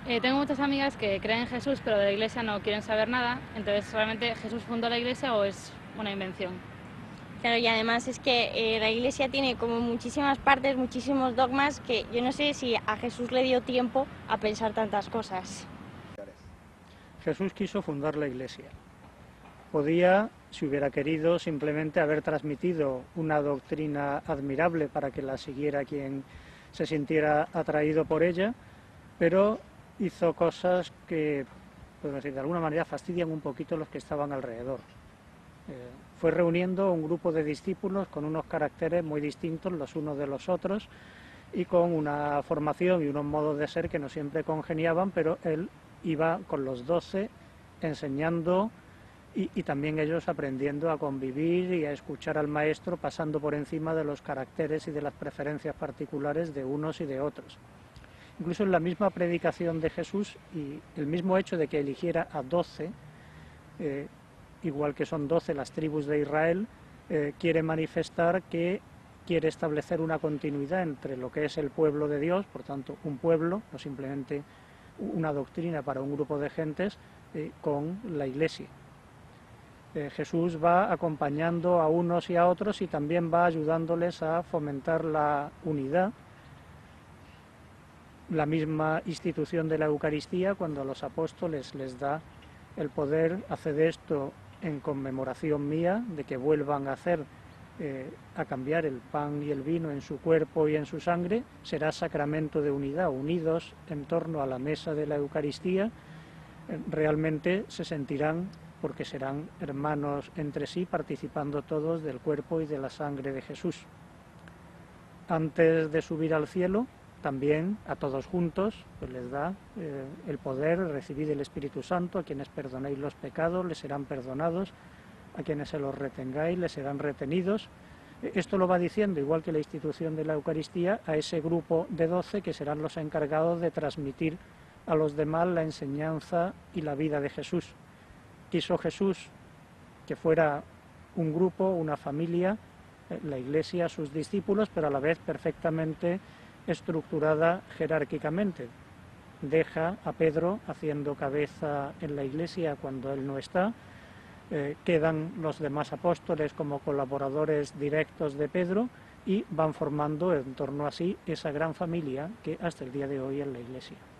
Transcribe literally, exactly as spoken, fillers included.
Eh, tengo muchas amigas que creen en Jesús, pero de la iglesia no quieren saber nada. Entonces, ¿realmente Jesús fundó la iglesia o es una invención? Claro, y además es que eh, la Iglesia tiene como muchísimas partes, muchísimos dogmas, que yo no sé si a Jesús le dio tiempo a pensar tantas cosas. Jesús quiso fundar la Iglesia. Podía, si hubiera querido, simplemente haber transmitido una doctrina admirable para que la siguiera quien se sintiera atraído por ella, pero hizo cosas que, podemos decir, de alguna manera fastidian un poquito a los que estaban alrededor. Eh, fue reuniendo un grupo de discípulos con unos caracteres muy distintos los unos de los otros y con una formación y unos modos de ser que no siempre congeniaban, pero él iba con los doce enseñando y, y también ellos aprendiendo a convivir y a escuchar al maestro, pasando por encima de los caracteres y de las preferencias particulares de unos y de otros. Incluso en la misma predicación de Jesús y el mismo hecho de que eligiera a doce, eh, igual que son doce las tribus de Israel, eh, quiere manifestar que quiere establecer una continuidad entre lo que es el pueblo de Dios, por tanto un pueblo, no simplemente una doctrina para un grupo de gentes, eh, con la Iglesia. Eh, Jesús va acompañando a unos y a otros y también va ayudándoles a fomentar la unidad. La misma institución de la Eucaristía, cuando a los apóstoles les da el poder, haced esto en conmemoración mía, de que vuelvan a hacer, eh, a cambiar el pan y el vino en su cuerpo y en su sangre, será sacramento de unidad, unidos en torno a la mesa de la Eucaristía, eh, realmente se sentirán, porque serán hermanos entre sí, participando todos del cuerpo y de la sangre de Jesús. Antes de subir al cielo, también a todos juntos pues les da eh, el poder, recibid el Espíritu Santo, a quienes perdonéis los pecados les serán perdonados, a quienes se los retengáis les serán retenidos. Esto lo va diciendo, igual que la institución de la Eucaristía, a ese grupo de doce que serán los encargados de transmitir a los demás la enseñanza y la vida de Jesús. Quiso Jesús que fuera un grupo, una familia, la Iglesia, sus discípulos, pero a la vez perfectamente estructurada jerárquicamente. Deja a Pedro haciendo cabeza en la Iglesia cuando él no está, eh, quedan los demás apóstoles como colaboradores directos de Pedro y van formando en torno a sí esa gran familia que hasta el día de hoy es la Iglesia.